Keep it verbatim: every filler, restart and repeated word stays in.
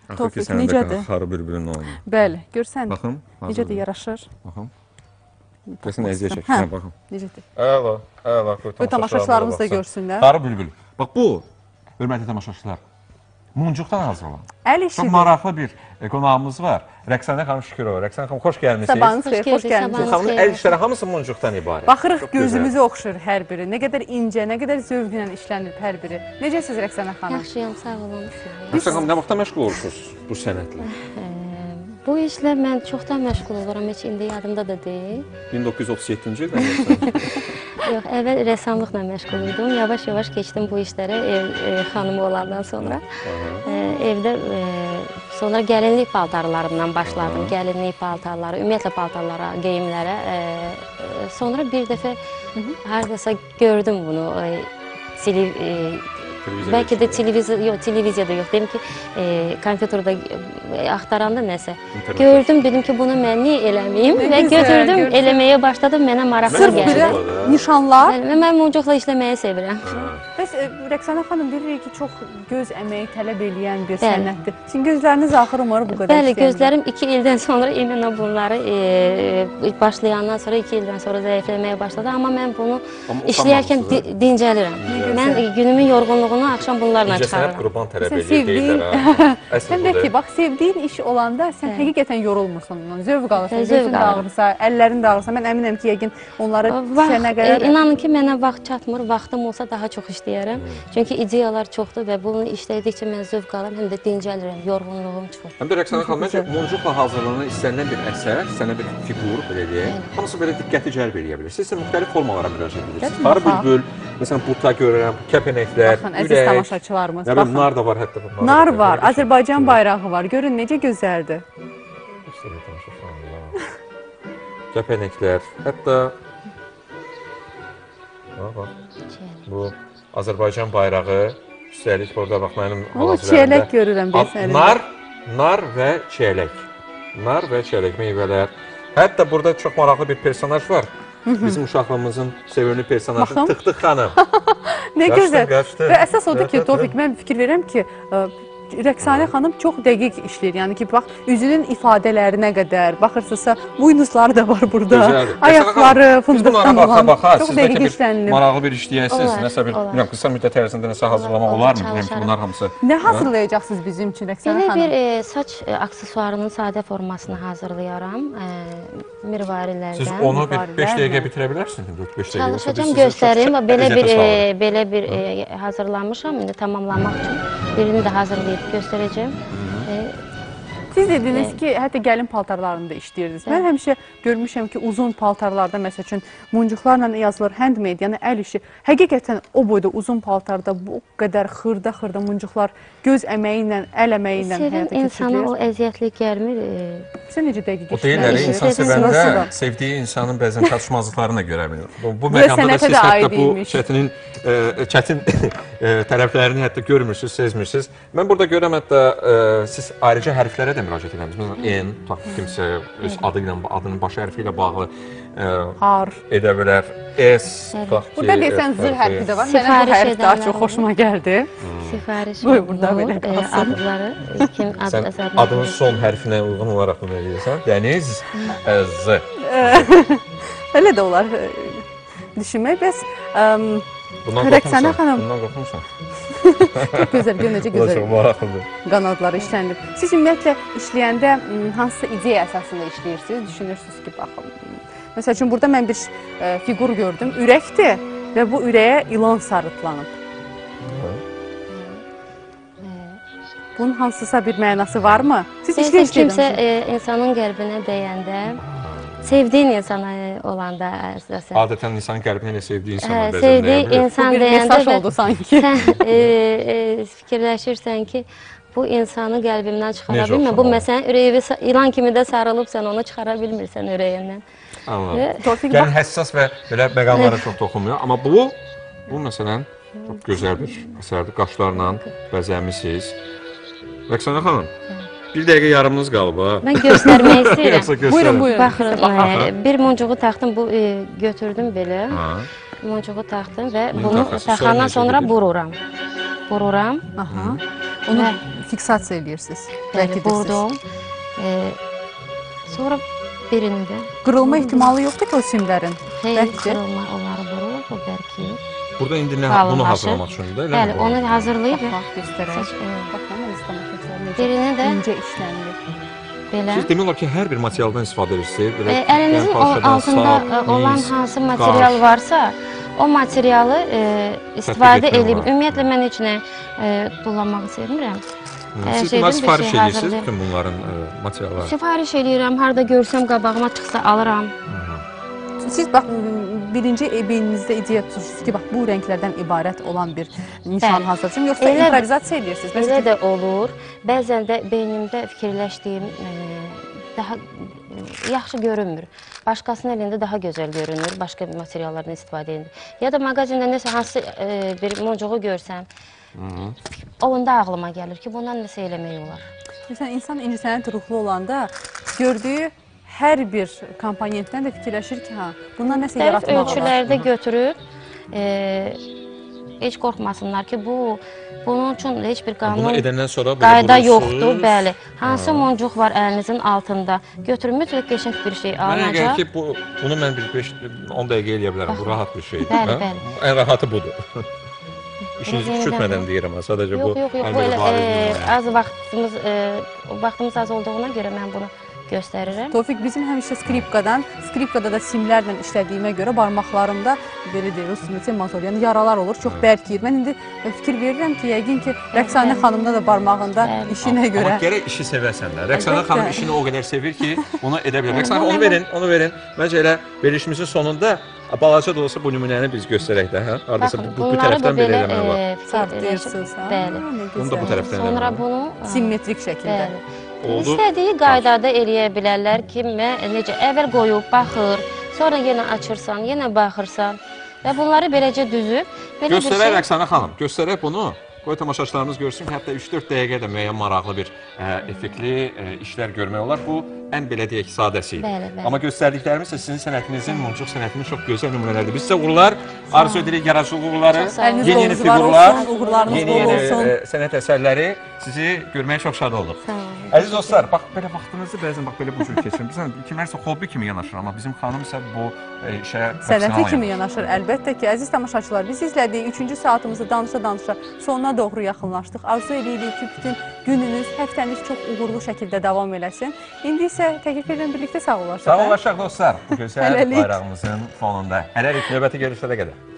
Tofiq, necədir? Xarı bülbülün oyunu. Bəli, görsən. Baxın. Necə də yaraşır. Baxın. Görsən əziyyət çəkir. Baxın. Necədir? Əla, əla. Bu tamaşaçılarımız da görsünlər. Xarı bülbül. Bax bu, hörmətli tamaşaçılar, muncuqdan hazırlan. Əl işidir. Çox maraqlı bir qonağımız var. Rəqsanə xanım Şükürova. Rəqsanə xanım, xoş gəlmişsiniz. Sabahınız xeyir, xoş gəlmişsiniz. Xanımın əl işləri hamısı muncuqdan ibarət. Baxırıq, gözümüzü oxşur hər biri. Nə qədər incə, nə qədər zövqlə işlənir hər biri. Necəsiz Rəqsanə xanım? Yaxşıyam, sağ olun. Rəqsanə xanım, nə vaxtda məşğul olursunuz bu sənətlə? Bu işlə mən çoxdan məşğul oluram, heç indi yadımda da deyil. min doqquz yüz otuz yeddinci ildə yoxsa? Yox, əvvəl rəssamlıqla məşğul idim. Yavaş-yavaş keçdim bu işlərə ev e, xanımı olandan sonra. E, evdə e, sonra gəlinlik paltarlarından başladım. Aha. Gəlinlik paltarları, ümumiyyətlə paltarlara, geyimlərə. E, e, sonra bir dəfə haradasa gördüm bunu. E, telev, e, Bəlkə də televiziya, yox, televiziyada yox, deyim ki, e, kompüterdə e, axtaranda nəsə. İnternet gördüm, dedim ki, bunu mən niyə eləməyim və güzel, götürdüm, gördüm. Eləməyə başladım, mənə maraqlı gəldi. Nişanlar? Mən, mən muncuqla işləməyi sevirəm. Bəs Rəqsanə xanım bilirik ki, çox göz əməyi tələb eləyən bir sənətdir. Sizin gözləriniz axır umarı bu qədər Bəli, istəyəndə. Gözlərim iki ildən sonra iminə bunları e, başlayandan sonra, iki ildən sonra zəifləməyə başladı. Amma mən bunu amma işləyərkən di dincəlirəm. Mən günümün yorğunluğunu axşam bunlarla çıxarırım. Sən qurban tələb edir, Sən də ki, bax, sevdiyin iş olanda sən hə. həqiqətən yorulmursan ondan, zövq alırsan, gözün dağılırsa, əllərin dağılırsa. Mən əminəm ki, yəqin onları düşənə qədər... E, inanın ki, mənə vaxt çatmır, vaxtım olsa daha çox işləyərəm. Çünki ideyalar çoxdur və bunu işlədikcə mən zövq alıram, həm də dincəlirəm, yorğunluğum çıxır. Həm də Rəqsanə xanım, məncə muncuqla hazırlanan istənilən bir əsər, sənə bir fiqur, belə deyək, hamısı belə diqqəti cəlb eləyə bilir. Siz isə müxtəlif formalara müraciət edirsiniz. Xarı bülbül, məsələn, buta görürəm, kəpənəklər, ürək, tamaşaçılarımız. Baxın, nar da var hətta. Nar var, Azərbaycan bayrağı var. Görün, necə gözəldir. Kəpənəklər, hətta bu Azərbaycan bayrağı, üstəlik burada bax, mənim hal-hazırlarında çiyələk görürəm. Nar, nar və çiyələk. Nar və çiyələk meyvələr. Hətta burada çox maraqlı bir personaj var. Bizim uşaqlığımızın sevimli personajı Tıxtıq xanım. Nə gözəl. Və əsas odur ki, Tofiq, mən fikir verirəm ki, Rəqsanə xanım çox dəqiq işləyir. Yəni ki, bax, üzünün ifadələrinə qədər, baxırsınızsa, buynuzları da var burada. Ayaqları, fındıqdan olan. Çox dəqiq işlənilir. Maraqlı bir işləyəsiniz. Nəsə bir, bilməm, qısa müddət ərzində nəsə hazırlamaq olar mı? Bilməm ki, bunlar hamısı. Nə hazırlayacaqsınız bizim üçün, Rəqsanə xanım? Belə bir saç aksesuarının sadə formasını hazırlayaram. Mirvarilərdən. Siz onu bir beş dəqiqə bitirə bilərsiniz? Çalışacağım, göstərim. Belə bir hazırlanmışam, indi tamamlamaq üçün. Birini də hazırlayıb göstərəcəm. Siz dediniz ki, hətta gəlin paltarlarında işləyirdiniz. Mən həmişə görmüşəm ki, uzun paltarlarda, məsəl üçün, muncuqlarla yazılır, handmade, yəni əl işi. Həqiqətən o boyda uzun paltarda bu qədər xırda-xırda muncuqlar göz əməyi ilə, əl əməyi ilə həyata keçirilir. Sevim insana o əziyyətli gəlmir. Sən necə dəqiq işləyir? O deyirlər, insan sevəndə sevdiyi insanın bəzən çatışmazlıqlarını görə bilir. Bu məqamda da siz hətta bu çətinin çətin tərəflərini hətta görmürsünüz, sezmirsiniz. Mən burada görəm, hətta siz ayrıca hərflərə də müraciət edəmişsiniz. N, kimsə öz adı ilə, adının baş hərfi ilə bağlı edə bilər. S, burada deyəsən Z hərfi də var. Mənə bu hərf daha çox xoşuma gəldi. Sifariş olur, adları, kim adı əsərlər. Sən adının son hərfinə uyğun olaraq bunu edirsən. Dəniz, Z. Elə də olar düşünmək. Bəs Rəqsanə xanım... Bundan qorxmuşsan. Çox gözəl, gör necə gözəl. Çox maraqlıdır. Qanadları işləndir. Siz ümumiyyətlə işləyəndə hansısa ideya əsasında işləyirsiniz, düşünürsünüz ki, baxın. Məsəl üçün, burada mən bir fiqur gördüm, ürəkdir və bu ürəyə ilan sarıtlanıb. Bunun hansısa bir mənası varmı? Siz işləyirsiniz. Kimsə insanın qəlbinə dəyəndə, sevdiyin insana olanda əsasən. Adətən insanın qəlbinə elə sevdiyi insana bəzən sevdiyi insan deyəndə oldu sanki. Sən fikirləşirsən ki, bu insanı qəlbimdən çıxara bilmə. Bu məsələn, ürəyi ilan kimi də sarılıb, sən onu çıxara bilmirsən ürəyindən. Anladım. Yəni, həssas və belə məqamlara çox toxunmuyor. Amma bu, bu məsələn, çox gözəl bir əsərdir. Qaşlarla bəzəmisiniz. Rəqsanə xanım, bir dəqiqə yarımınız qalıb, ha? Mən göstərmək istəyirəm. Buyurun, buyurun. Baxın, bir muncuğu taxdım, bu götürdüm belə. Muncuğu taxdım və bunu taxandan sonra vururam. Vururam. Onu fiksasiya eləyirsiniz. Bəli, vurdum. E, sonra birini də. Qırılma ehtimalı yoxdur ki o simlərin? Xeyr, qırılma onları vurur, o bərkiyir. Burada indi nə, bunu hazırlamaq üçündür, elə mi? Bəli, onu hazırlayıb. Bax, göstərək. Birini də incə işlənir. Belə. Siz demək olar ki, hər bir materialdan istifadə edirsiniz. E, əlinizin altında olan hansı material varsa, o materialı e, istifadə edeyim. Ümumiyyətlə, mən heç nə e, dolanmağı sevmirəm. Siz bunlar sifariş edirsiniz bütün bunların e, materialları? Sifariş edirəm, harada görsəm qabağıma çıxsa alıram. Siz bax, birinci beyninizdə ideya tutursunuz ki, bax, bu rənglərdən ibarət olan bir nişan hazırlayacağım, yoxsa elə, improvizasiya edirsiniz? Elə də olur. Bəzən də beynimdə fikirləşdiyim e, daha e, yaxşı görünmür. Başqasının əlində daha gözəl görünür, başqa materiallardan istifadə edir. Ya da mağazində nəsə hansı e, bir moncuğu görsəm, onda ağlıma gəlir ki, bundan nəsə eləmək olar. Məsələn, insan incəsənət ruhlu olanda gördüyü hər bir komponentdən də fikirləşir ki, hə, bundan nəsə yaratmaq olar. Ölçülərdə götürür, e, heç qorxmasınlar ki, bu bunun üçün heç bir qanun qayda yoxdur. Bəli, hansı moncuq var əlinizin altında, götürün, mütləq qəşəng bir şey alınacaq. Mənə gəlir ki, bu, bunu mən bir beş on dəqiqə eləyə bilərəm, bu rahat bir şeydir. Bəli, bəli. Ən rahatı budur. İşinizi küçültmədən deyirəm, sadəcə bu... Yox, yox, yox, bu elə az vaxtımız, vaxtımız az olduğuna görə mən bunu göstərirəm. Tofiq, bizim həmişə skripkadan, skripkada da simlərlə işlədiyimə görə barmaqlarımda, belə deyir, rus mazor, yəni yaralar olur, çox bərkiyir. Mən indi fikir verirəm ki, yəqin ki, Rəqsanə xanımda da barmağında işinə görə. Amma gərək işi sevəsən də. Rəqsanə xanım işini o qədər sevir ki, onu edə bilər. Rəqsanə, onu verin, onu verin. Məncə elə verilişimizin sonunda balaca da olsa bu nümunəni biz göstərək də, hə? Ardasa bu tərəfdən belə eləmək var. Sartlayırsınız, hə? Bəli. Bunu da bu tərəfdən eləmək var. Sonra bunu... Simmetrik şəkildə. İstədiyi qaydada eləyə bilərlər ki, necə əvvəl qoyub, baxır, sonra yenə açırsan, yenə baxırsan və bunları beləcə düzüb. Göstərək Rəqsanə xanım, göstərək bunu. Qoy tamaşaçılarımız görsün ki, hətta üç dörd dəqiqə də müəyyən maraqlı bir effektli işlər görmək olar. Bu, ən belə deyək ki, sadəsi idi. Amma göstərdiklərimiz isə sizin sənətinizin, moncuq sənətinin çox gözəl nümunələrdir. Biz sizə uğurlar, arzu edirik yaradıcılıq uğurları, yeni-yeni figurlar, yeni-yeni sənət əsərləri sizi görməyə çox şad olduq. Əziz dostlar, bax, belə vaxtınızı bəzən bax, belə bu cür keçirin. Bizən kimlərsə hobbi kimi yanaşır, amma bizim xanım isə bu işə sənəti kimi yanaşır. Əlbəttə ki, əziz tamaşaçılar, biz izlədik üçüncü saatımızı danışa-danışa sonuna doğru yaxınlaşdıq. Arzu edirik ki, bütün gününüz, həftəniz çox uğurlu şəkildə davam eləsin. İndi isə təklif edən birlikdə sağ olaşaq. Sağ olaşaq dostlar, bu gözəl bayrağımızın fonunda. Hələlik növbəti görüşlərə qədər.